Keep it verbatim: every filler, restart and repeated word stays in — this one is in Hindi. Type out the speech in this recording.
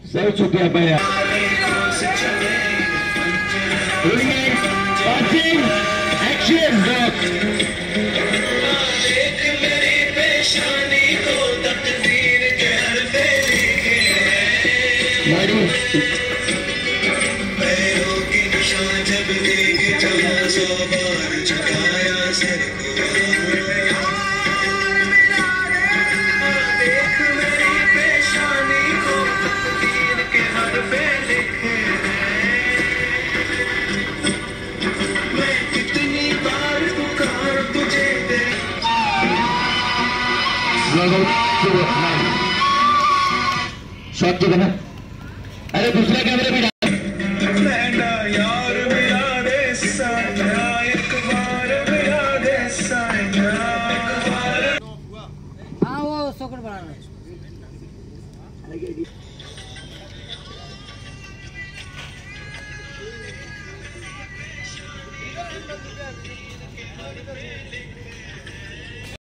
Sehr शुक्रिया भैया। एक्शन पैरों की निशान जब देगी चला सौ बार झुकाया सर को देख मेरी पेशानी को तकदीर के हर पे लिखे मैं कितनी बार पुकार तुझे तेरी शॉट जो ना, अरे दूसरा कैमरे भी लहंगा यार मिला दे साया एक बार मिला दे साया हाँ वो सॉकेट बनाना है।